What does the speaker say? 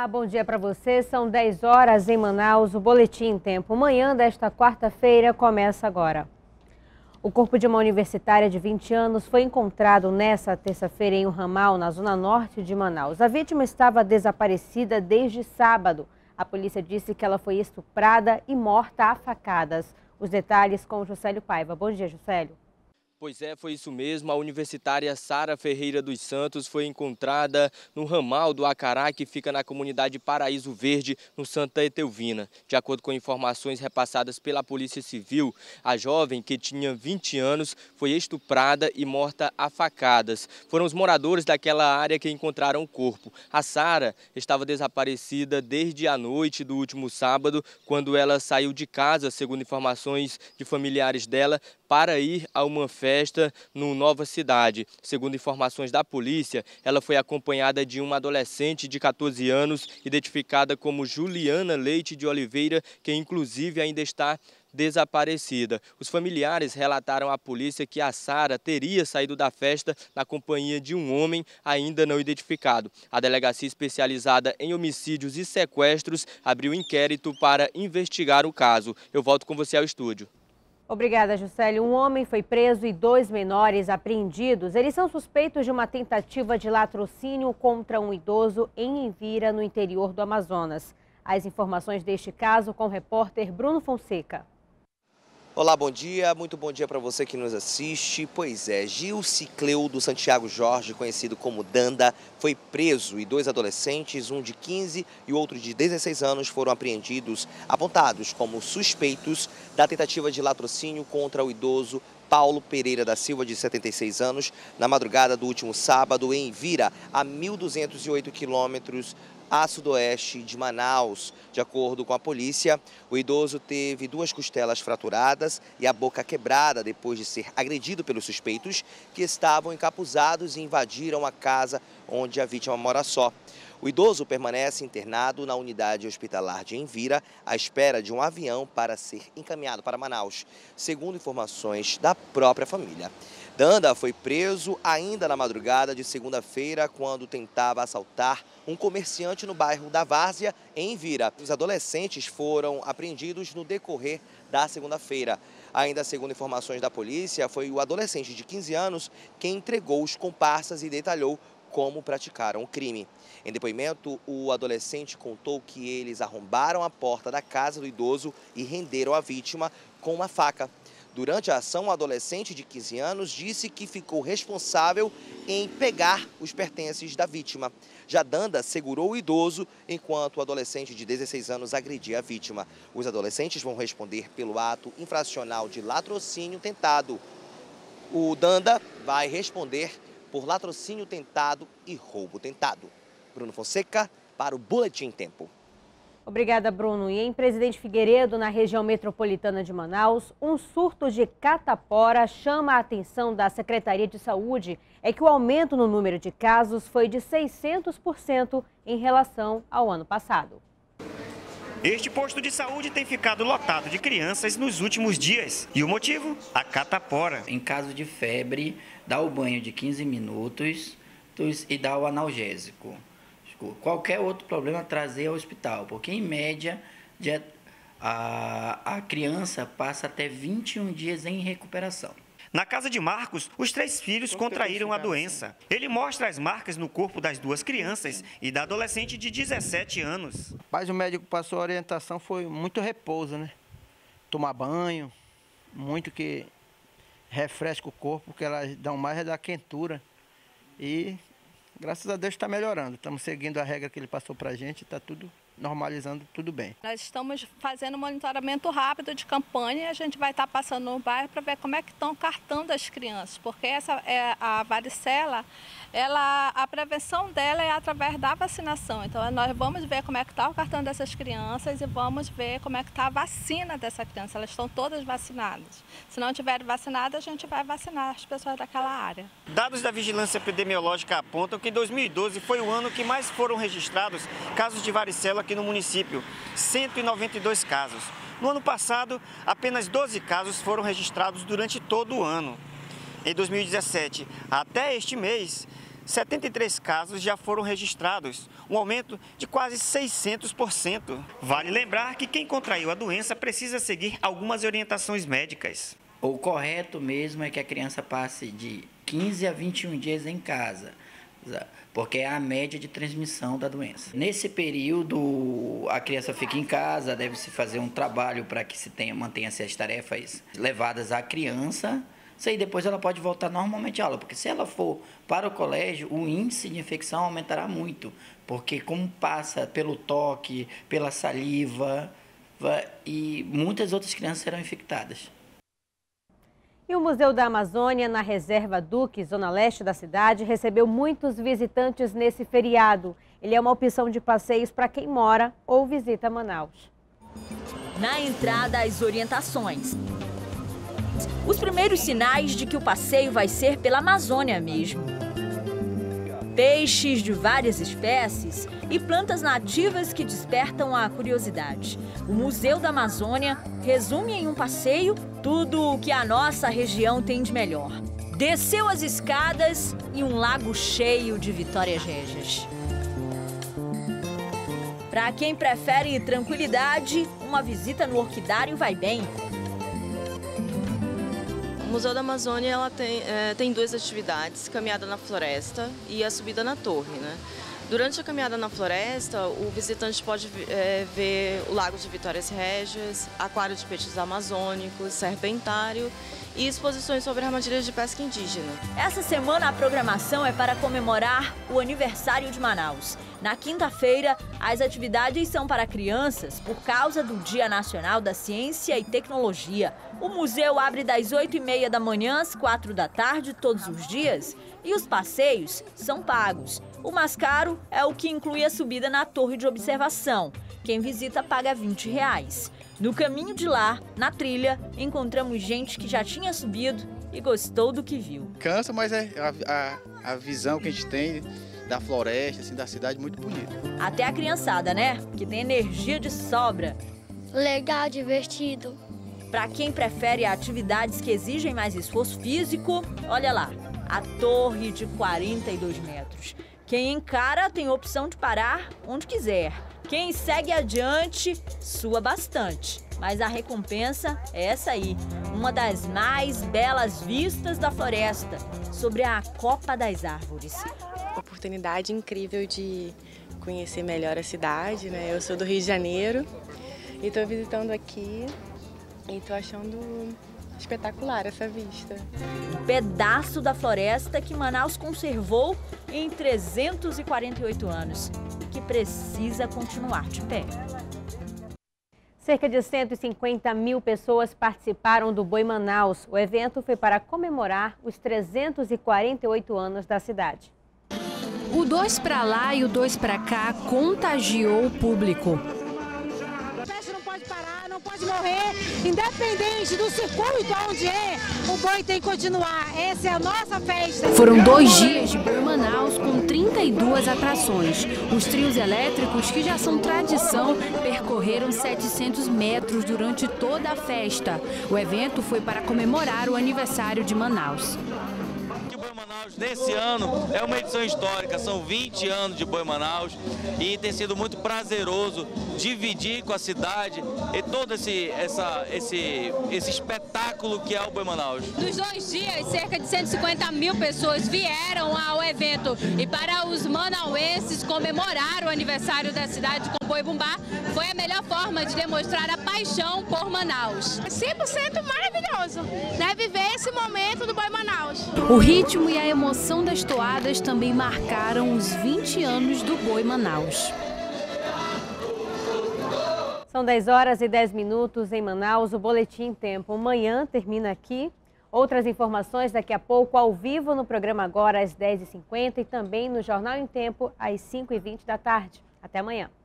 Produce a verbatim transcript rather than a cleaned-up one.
Olá, bom dia para você. São dez horas em Manaus. O Boletim em Tempo. Manhã desta quarta-feira começa agora. O corpo de uma universitária de vinte anos foi encontrado nesta terça-feira em um ramal, na zona norte de Manaus. A vítima estava desaparecida desde sábado. A polícia disse que ela foi estuprada e morta a facadas. Os detalhes com o Juscelio Paiva. Bom dia, Juscelio. Pois é, foi isso mesmo. A universitária Sara Ferreira dos Santos foi encontrada no ramal do Acará, que fica na comunidade Paraíso Verde, no Santa Etelvina. De acordo com informações repassadas pela Polícia Civil, a jovem, que tinha vinte anos, foi estuprada e morta a facadas. Foram os moradores daquela área que encontraram o corpo. A Sara estava desaparecida desde a noite do último sábado, quando ela saiu de casa, segundo informações de familiares dela, para ir a uma festa no Nova Cidade. Segundo informações da polícia, ela foi acompanhada de uma adolescente de quatorze anos, identificada como Juliana Leite de Oliveira, que inclusive ainda está desaparecida. Os familiares relataram à polícia que a Sara teria saído da festa na companhia de um homem ainda não identificado. A delegacia especializada em homicídios e sequestros abriu inquérito para investigar o caso. Eu volto com você ao estúdio. Obrigada, Juscelio. Um homem foi preso e dois menores apreendidos. Eles são suspeitos de uma tentativa de latrocínio contra um idoso em Envira, no interior do Amazonas. As informações deste caso com o repórter Bruno Fonseca. Olá, bom dia. Muito bom dia para você que nos assiste. Pois é, Gilci Cleudo Santiago Jorge, conhecido como Danda, foi preso e dois adolescentes, um de quinze e o outro de dezesseis anos, foram apreendidos, apontados como suspeitos da tentativa de latrocínio contra o idoso Paulo Pereira da Silva, de setenta e seis anos, na madrugada do último sábado em Envira, a mil duzentos e oito quilômetros a sudoeste de Manaus. De acordo com a polícia, o idoso teve duas costelas fraturadas e a boca quebrada depois de ser agredido pelos suspeitos, que estavam encapuzados e invadiram a casa onde a vítima mora só. O idoso permanece internado na unidade hospitalar de Envira, à espera de um avião para ser encaminhado para Manaus, segundo informações da própria família. Danda foi preso ainda na madrugada de segunda-feira, quando tentava assaltar um comerciante no bairro da Várzea, em Envira. Os adolescentes foram apreendidos no decorrer da segunda-feira. Ainda segundo informações da polícia, foi o adolescente de quinze anos quem entregou os comparsas e detalhou como praticaram o crime. Em depoimento, o adolescente contou que eles arrombaram a porta da casa do idoso e renderam a vítima com uma faca. Durante a ação, o adolescente de quinze anos disse que ficou responsável em pegar os pertences da vítima. Já Danda segurou o idoso, enquanto o adolescente de dezesseis anos agredia a vítima. Os adolescentes vão responder pelo ato infracional de latrocínio tentado. O Danda vai responder por latrocínio tentado e roubo tentado. Bruno Fonseca, para o Boletim em Tempo. Obrigada, Bruno. E em Presidente Figueiredo, na região metropolitana de Manaus, um surto de catapora chama a atenção da Secretaria de Saúde. É que o aumento no número de casos foi de seiscentos por cento em relação ao ano passado. Este posto de saúde tem ficado lotado de crianças nos últimos dias. E o motivo? A catapora. Em caso de febre, dá o banho de quinze minutos e dá o analgésico. Qualquer outro problema, trazer ao hospital, porque em média a, a criança passa até vinte e um dias em recuperação. Na casa de Marcos, os três filhos contraíram a doença. Ele mostra as marcas no corpo das duas crianças e da adolescente de dezessete anos. Mas o médico passou a orientação, foi muito repouso, né? Tomar banho, muito que refresca o corpo, porque elas dão mais é da quentura. E graças a Deus está melhorando. Estamos seguindo a regra que ele passou para a gente, está tudo normalizando, tudo bem. Nós estamos fazendo um monitoramento rápido de campanha e a gente vai estar passando no bairro para ver como é que estão cartando as crianças, porque essa é a varicela, ela, a prevenção dela é através da vacinação. Então nós vamos ver como é que está o cartão dessas crianças e vamos ver como é que está a vacina dessa criança. Elas estão todas vacinadas. Se não tiverem vacinado, a gente vai vacinar as pessoas daquela área. Dados da Vigilância Epidemiológica apontam que dois mil e doze foi o ano que mais foram registrados casos de varicela aqui no município, cento e noventa e dois casos. No ano passado, apenas doze casos foram registrados durante todo o ano. Em dois mil e dezessete, até este mês, setenta e três casos já foram registrados, um aumento de quase seiscentos por cento. Vale lembrar que quem contraiu a doença precisa seguir algumas orientações médicas. O correto mesmo é que a criança passe de quinze a vinte e um dias em casa, porque é a média de transmissão da doença. Nesse período, a criança fica em casa, deve-se fazer um trabalho para que se tenha, mantenha-se as tarefas levadas à criança. Isso aí depois ela pode voltar normalmente à aula, porque se ela for para o colégio, o índice de infecção aumentará muito, porque como passa pelo toque, pela saliva, e muitas outras crianças serão infectadas. E o Museu da Amazônia, na Reserva Duque, zona leste da cidade, recebeu muitos visitantes nesse feriado. Ele é uma opção de passeios para quem mora ou visita Manaus. Na entrada, as orientações. Os primeiros sinais de que o passeio vai ser pela Amazônia mesmo. Peixes de várias espécies e plantas nativas que despertam a curiosidade. O Museu da Amazônia resume em um passeio tudo o que a nossa região tem de melhor. Desceu as escadas e um lago cheio de Vitórias Régias. Para quem prefere tranquilidade, uma visita no orquidário vai bem. O Museu da Amazônia ela tem, é, tem duas atividades, caminhada na floresta e a subida na torre, né? Durante a caminhada na floresta, o visitante pode é, ver o Lago de Vitórias Régias, aquário de peixes amazônicos, serpentário e exposições sobre armadilhas de pesca indígena. Essa semana a programação é para comemorar o aniversário de Manaus. Na quinta-feira, as atividades são para crianças por causa do Dia Nacional da Ciência e Tecnologia. O museu abre das oito e meia da manhã às quatro da tarde todos os dias e os passeios são pagos. O mais caro é o que inclui a subida na torre de observação. Quem visita paga vinte reais. No caminho de lá, na trilha, encontramos gente que já tinha subido e gostou do que viu. Cansa, mas é a, a, a visão que a gente tem da floresta, assim, da cidade, muito bonita. Até a criançada, né? Que tem energia de sobra. Legal, divertido. Para quem prefere atividades que exigem mais esforço físico, olha lá, a torre de quarenta e dois metros. Quem encara tem a opção de parar onde quiser. Quem segue adiante, sua bastante. Mas a recompensa é essa aí, uma das mais belas vistas da floresta, sobre a copa das árvores. Oportunidade incrível de conhecer melhor a cidade, né? Eu sou do Rio de Janeiro e estou visitando aqui e estou achando espetacular essa vista. Um pedaço da floresta que Manaus conservou em trezentos e quarenta e oito anos e que precisa continuar de pé. Cerca de cento e cinquenta mil pessoas participaram do Boi Manaus. O evento foi para comemorar os trezentos e quarenta e oito anos da cidade. O dois pra lá e o dois pra cá contagiou o público. A festa não pode parar, não pode morrer, independente do circuito onde é, o boi tem que continuar. Essa é a nossa festa. Foram dois dias de Boi Manaus com trinta e duas atrações. Os trios elétricos, que já são tradição, percorreram setecentos metros durante toda a festa. O evento foi para comemorar o aniversário de Manaus. Nesse ano é uma edição histórica, são vinte anos de Boi Manaus e tem sido muito prazeroso dividir com a cidade e todo esse, essa, esse, esse espetáculo que é o Boi Manaus. Nos dois dias, cerca de cento e cinquenta mil pessoas vieram ao evento e para os manauenses comemorar o aniversário da cidade com Boi Bumbá foi a melhor forma de demonstrar a paixão por Manaus. cem por cento maravilhoso, né? Viver esse momento do Boi Manaus. O ritmo e a emoção das toadas também marcaram os vinte anos do Boi Manaus. São dez horas e dez minutos em Manaus. O Boletim Tempo Manhã termina aqui. Outras informações daqui a pouco ao vivo no programa Agora às dez e cinquenta e também no Jornal em Tempo às cinco e vinte da tarde. Até amanhã.